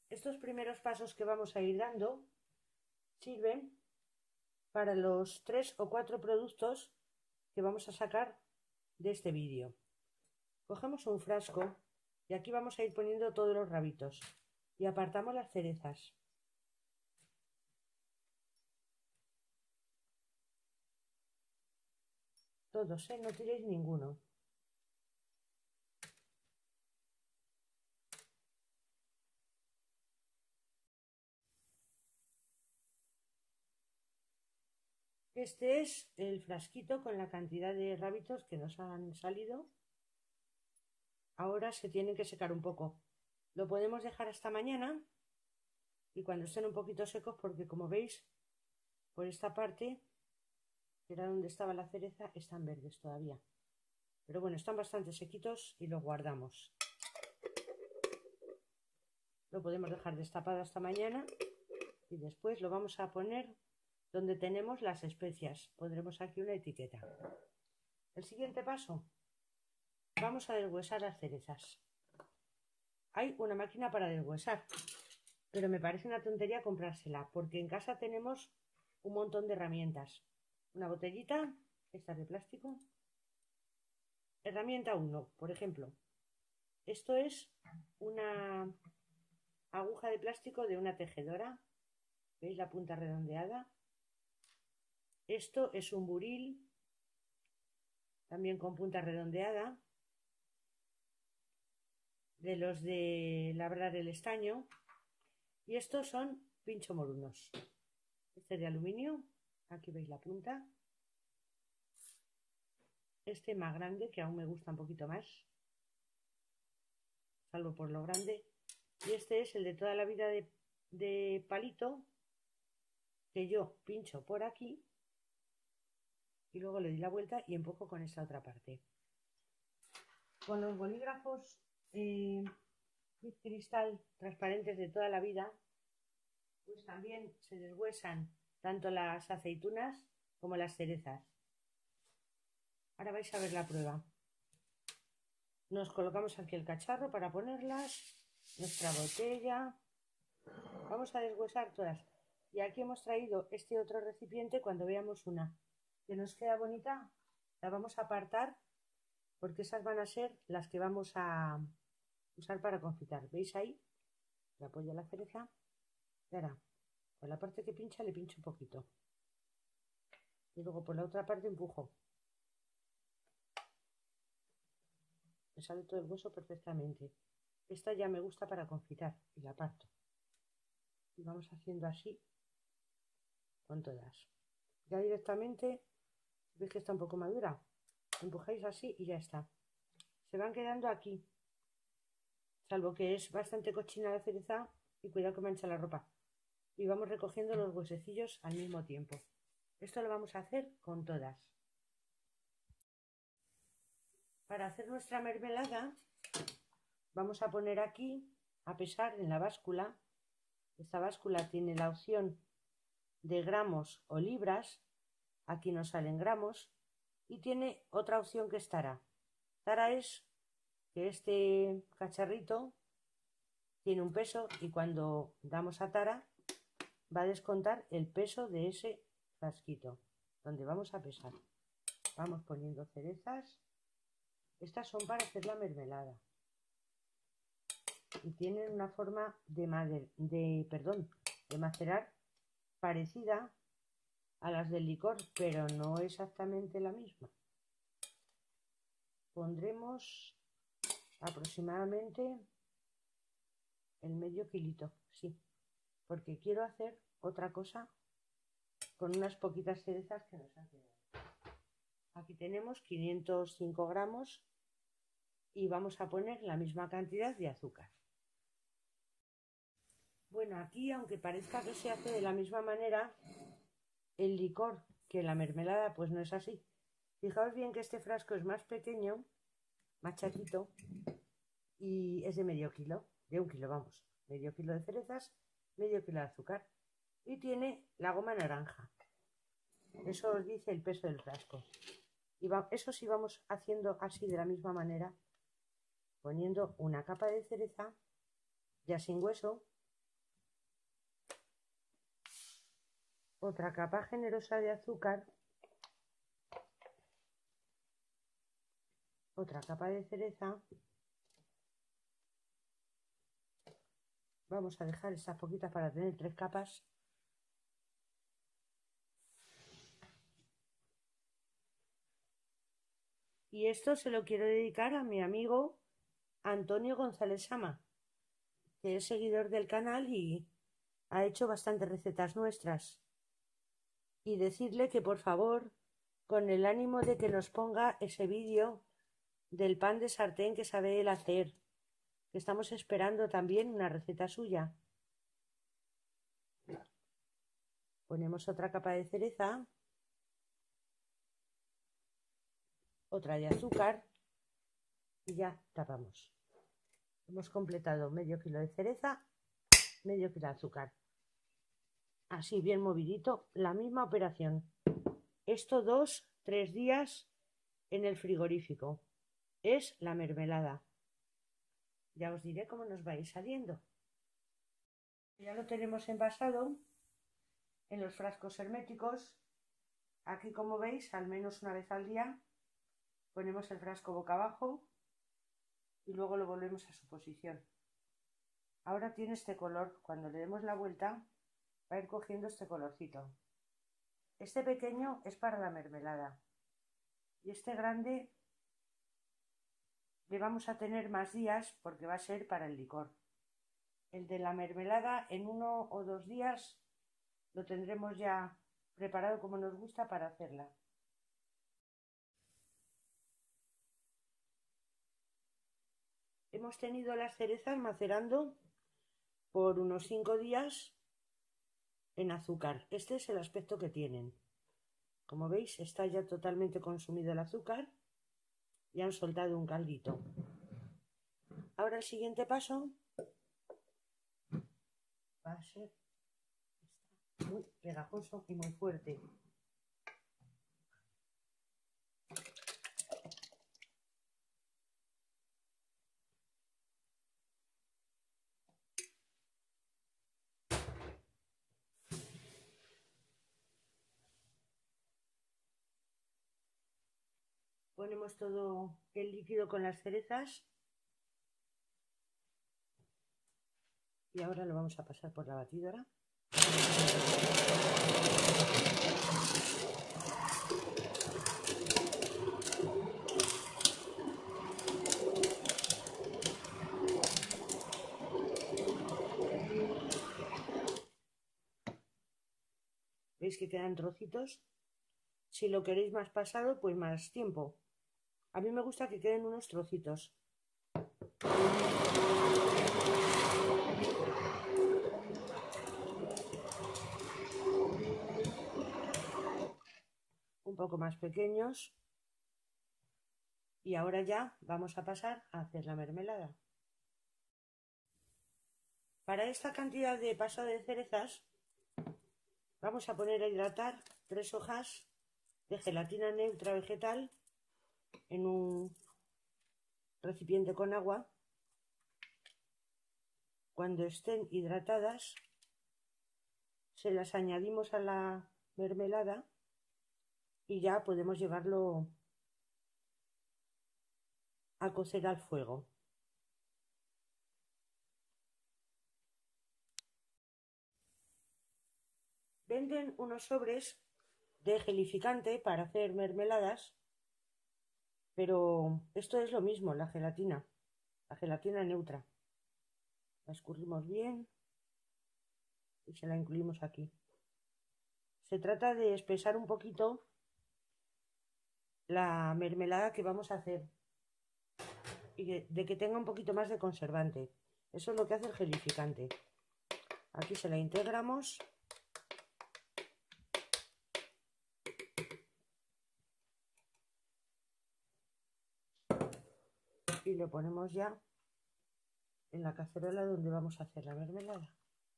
Estos primeros pasos que vamos a ir dando sirven para los 3 o 4 productos que vamos a sacar de este vídeo. Cogemos un frasco y aquí vamos a ir poniendo todos los rabitos y apartamos las cerezas. Todos, no tiréis ninguno. Este es el frasquito con la cantidad de rabitos que nos han salido. Ahora se tienen que secar un poco. Lo podemos dejar hasta mañana y cuando estén un poquito secos, porque como veis, por esta parte, que era donde estaba la cereza, están verdes todavía. Pero bueno, están bastante sequitos y los guardamos. Lo podemos dejar destapado hasta mañana y después lo vamos a poner donde tenemos las especias. Pondremos aquí una etiqueta. El siguiente paso, vamos a deshuesar las cerezas. Hay una máquina para deshuesar, pero me parece una tontería comprársela, porque en casa tenemos un montón de herramientas. Una botellita, esta es de plástico. Herramienta 1, por ejemplo. Esto es una aguja de plástico de una tejedora. ¿Veis la punta redondeada? Esto es un buril, también con punta redondeada, de los de labrar el estaño. Y estos son pincho morunos. Este es de aluminio, aquí veis la punta. Este más grande, que aún me gusta un poquito más, salvo por lo grande. Y este es el de toda la vida de palito, que yo pincho por aquí y luego le doy la vuelta y empujo con esta otra parte. Con los bolígrafos cristal transparentes de toda la vida, pues también se deshuesan tanto las aceitunas como las cerezas. Ahora vais a ver la prueba. Nos colocamos aquí el cacharro para ponerlas, nuestra botella. Vamos a deshuesar todas. Y aquí hemos traído este otro recipiente. Cuando veamos una que nos queda bonita, la vamos a apartar porque esas van a ser las que vamos a usar para confitar. ¿Veis ahí? Le apoyo la cereza. Y ahora, por la parte que pincha le pincho un poquito. Y luego por la otra parte empujo. Me sale todo el hueso perfectamente. Esta ya me gusta para confitar y la aparto. Y vamos haciendo así con todas. Ya directamente, veis que está un poco madura, empujáis así y ya está. Se van quedando aquí, salvo que es bastante cochina la cereza y cuidado que mancha la ropa. Y vamos recogiendo los huesecillos al mismo tiempo. Esto lo vamos a hacer con todas. Para hacer nuestra mermelada vamos a poner aquí a pesar en la báscula. Esta báscula tiene la opción de gramos o libras. Aquí nos salen gramos y tiene otra opción que es tara. Tara es que este cacharrito tiene un peso y cuando damos a tara va a descontar el peso de ese frasquito donde vamos a pesar. Vamos poniendo cerezas. Estas son para hacer la mermelada y tienen una forma de macerar parecida a las del licor, pero no exactamente la misma. Pondremos aproximadamente el medio kilito, sí, porque quiero hacer otra cosa con unas poquitas cerezas que nos han quedado. Aquí tenemos 505 gramos y vamos a poner la misma cantidad de azúcar. Bueno, aquí aunque parezca que se hace de la misma manera, el licor que la mermelada pues no es así. Fijaos bien que este frasco es más pequeño, más chatito, y es de medio kilo, de 1 kilo, vamos, medio kilo de cerezas, medio kilo de azúcar, y tiene la goma naranja. Eso os dice el peso del frasco. Y eso sí vamos haciendo así de la misma manera, poniendo una capa de cereza ya sin hueso Otra capa generosa de azúcar. Otra capa de cereza. Vamos a dejar estas poquitas para tener 3 capas. Y esto se lo quiero dedicar a mi amigo Antonio González Sama, que es seguidor del canal y ha hecho bastantes recetas nuestras. Y decirle que por favor, con el ánimo de que nos ponga ese vídeo del pan de sartén que sabe él hacer, que estamos esperando también una receta suya. Ponemos otra capa de cereza, otra de azúcar y ya tapamos. Hemos completado medio kilo de cereza, medio kilo de azúcar. Así bien movidito, la misma operación. Esto 2-3 días en el frigorífico. Es la mermelada. Ya os diré cómo nos va a ir saliendo. Ya lo tenemos envasado en los frascos herméticos. Aquí, como veis, al menos una vez al día ponemos el frasco boca abajo y luego lo volvemos a su posición. Ahora tiene este color. Cuando le demos la vuelta va a ir cogiendo este colorcito. Este pequeño es para la mermelada y este grande le vamos a tener más días porque va a ser para el licor. El de la mermelada en 1 o 2 días lo tendremos ya preparado como nos gusta para hacerla. Hemos tenido las cerezas macerando por unos 5 días en azúcar. Este es el aspecto que tienen. Como veis, está ya totalmente consumido el azúcar y han soltado un caldito. Ahora el siguiente paso va a ser muy pegajoso y muy fuerte. Ponemos todo el líquido con las cerezas y ahora lo vamos a pasar por la batidora. ¿Veis que quedan trocitos? Si lo queréis más pasado, pues más tiempo. A mí me gusta que queden unos trocitos. Un poco más pequeños. Y ahora ya vamos a pasar a hacer la mermelada. Para esta cantidad de paso de cerezas vamos a poner a hidratar 3 hojas de gelatina neutra vegetal en un recipiente con agua. Cuando estén hidratadas se las añadimos a la mermelada y ya podemos llevarlo a cocer al fuego. Venden unos sobres de gelificante para hacer mermeladas, pero esto es lo mismo, la gelatina neutra. La escurrimos bien y se la incluimos aquí. Se trata de espesar un poquito la mermelada que vamos a hacer y de que tenga un poquito más de conservante. Eso es lo que hace el gelificante. Aquí se la integramos y lo ponemos ya en la cacerola donde vamos a hacer la mermelada.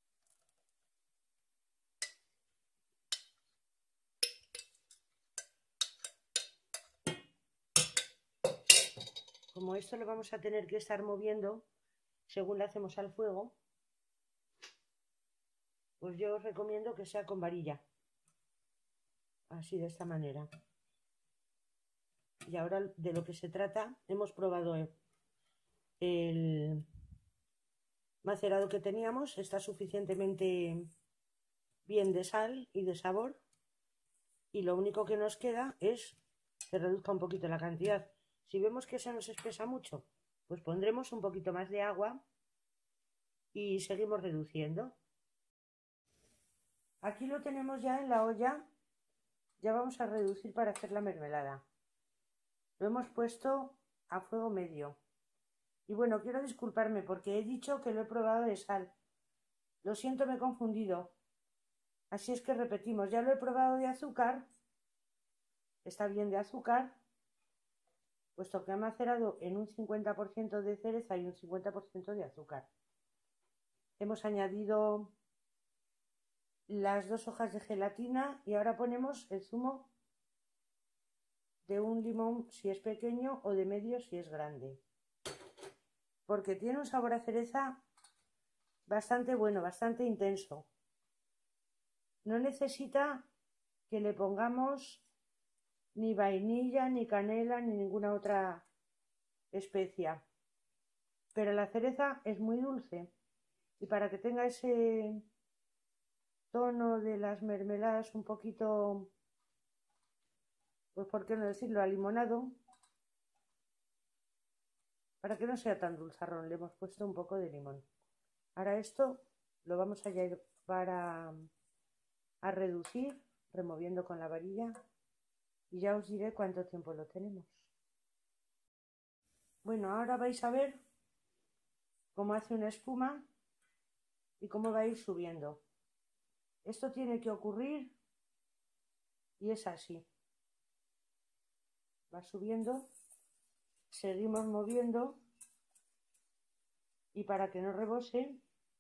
Como esto lo vamos a tener que estar moviendo según le hacemos al fuego, pues yo os recomiendo que sea con varilla, así de esta manera. Y ahora de lo que se trata, hemos probado el macerado que teníamos, está suficientemente bien de sal y de sabor, y lo único que nos queda es que reduzca un poquito la cantidad. Si vemos que se nos espesa mucho, pues pondremos un poquito más de agua y seguimos reduciendo. Aquí lo tenemos ya en la olla, ya vamos a reducir para hacer la mermelada. Lo hemos puesto a fuego medio. Y bueno, quiero disculparme porque he dicho que lo he probado de sal. Lo siento, me he confundido. Así es que repetimos, ya lo he probado de azúcar. Está bien de azúcar, puesto que ha macerado en un 50% de cereza y un 50% de azúcar. Hemos añadido las 2 hojas de gelatina y ahora ponemos el zumo de un limón si es pequeño o de medio si es grande. Porque tiene un sabor a cereza bastante bueno, bastante intenso. No necesita que le pongamos ni vainilla, ni canela, ni ninguna otra especia. Pero la cereza es muy dulce y para que tenga ese tono de las mermeladas un poquito, pues por qué no decirlo, alimonado, para que no sea tan dulzarrón, le hemos puesto un poco de limón. Ahora esto lo vamos a llevar a reducir, removiendo con la varilla, y ya os diré cuánto tiempo lo tenemos. Bueno, ahora vais a ver cómo hace una espuma y cómo va a ir subiendo. Esto tiene que ocurrir y es así. Va subiendo, seguimos moviendo y para que no rebose,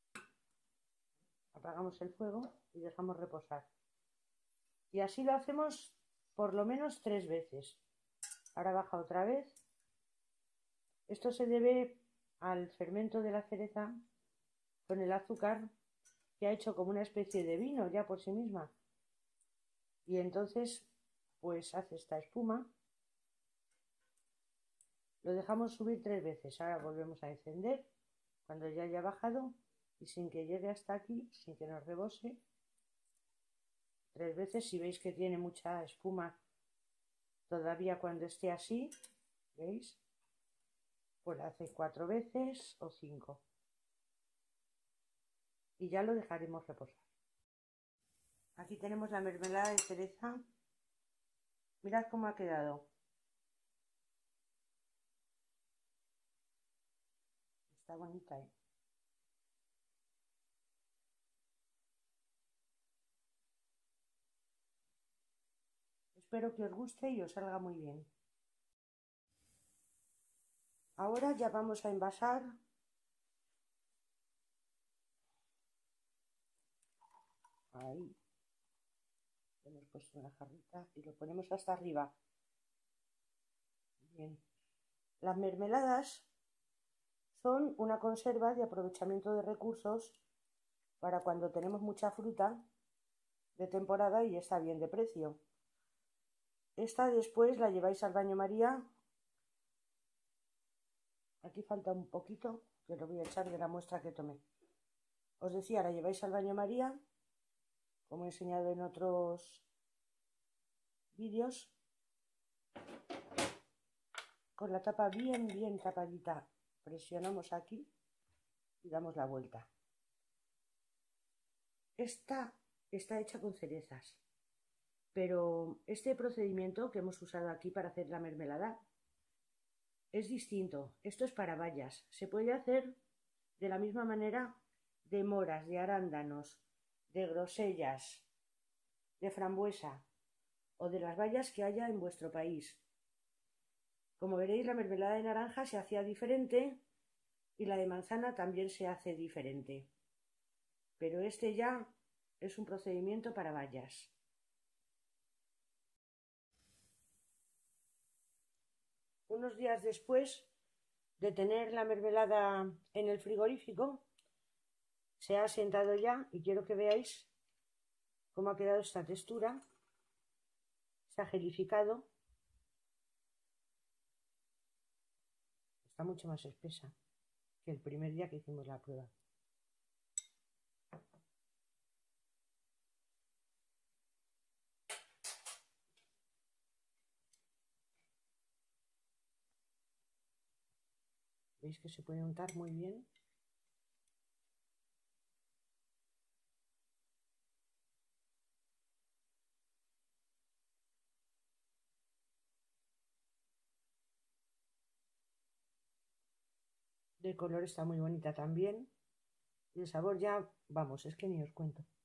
apagamos el fuego y dejamos reposar. Y así lo hacemos por lo menos 3 veces. Ahora baja otra vez. Esto se debe al fermento de la cereza con el azúcar que ha hecho como una especie de vino ya por sí misma. Y entonces pues hace esta espuma. Lo dejamos subir 3 veces. Ahora volvemos a encender cuando ya haya bajado y sin que llegue hasta aquí, sin que nos rebose. 3 veces. Si veis que tiene mucha espuma todavía cuando esté así, ¿veis? Pues la hace 4 veces o 5. Y ya lo dejaremos reposar. Aquí tenemos la mermelada de cereza. Mirad cómo ha quedado. Está bonita, ¿eh? Espero que os guste y os salga muy bien. Ahora ya vamos a envasar. Ahí. Hemos puesto una jarrita y lo ponemos hasta arriba. Bien. Las mermeladas son una conserva de aprovechamiento de recursos para cuando tenemos mucha fruta de temporada y está bien de precio. Esta después la lleváis al baño María. Aquí falta un poquito, que lo voy a echar de la muestra que tomé. Os decía, la lleváis al baño María, como he enseñado en otros vídeos, con la tapa bien tapadita. Presionamos aquí y damos la vuelta. Esta está hecha con cerezas, pero este procedimiento que hemos usado aquí para hacer la mermelada es distinto. Esto es para bayas. Se puede hacer de la misma manera de moras, de arándanos, de grosellas, de frambuesa o de las bayas que haya en vuestro país. Como veréis, la mermelada de naranja se hacía diferente y la de manzana también se hace diferente. Pero este ya es un procedimiento para bayas. Unos días después de tener la mermelada en el frigorífico, se ha asentado ya y quiero que veáis cómo ha quedado esta textura. se ha gelificado. Está mucho más espesa que el primer día que hicimos la prueba. ¿Veis que se puede untar muy bien? De color está muy bonita también. Y el sabor ya, vamos, es que ni os cuento.